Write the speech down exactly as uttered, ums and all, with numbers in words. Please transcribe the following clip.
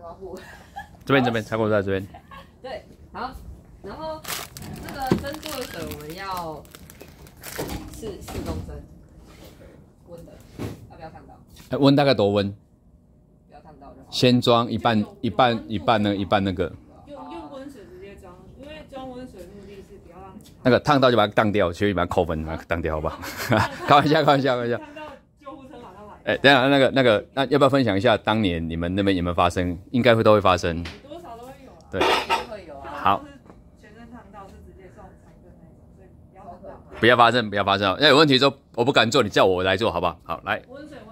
保护。 这边这边，茶果在这边。 对，好，然后那个蒸过的水我们要四四公升，温的，要不要烫到？ 哎，温大概多温？ 不要烫到就好。 先装一半一半一半那个一半那个。 用用温水直接装，因为装温水目的是不要让你那个烫到就把它当掉，所以把它扣分，把它当掉，好不好？开玩笑，开玩笑，开玩笑。 烫到救护车马上来。 哎，等一下那个那个，那要不要分享一下当年你们那边有没有发生？应该会都会发生。 多少都会有啊。 对， 会有啊。 好。 全身烫到是直接送裁缝那种，所以不要烫到。 不要发生，不要发生。要有问题的时候，我不敢做，你叫我来做，好不好？好，来。 温水。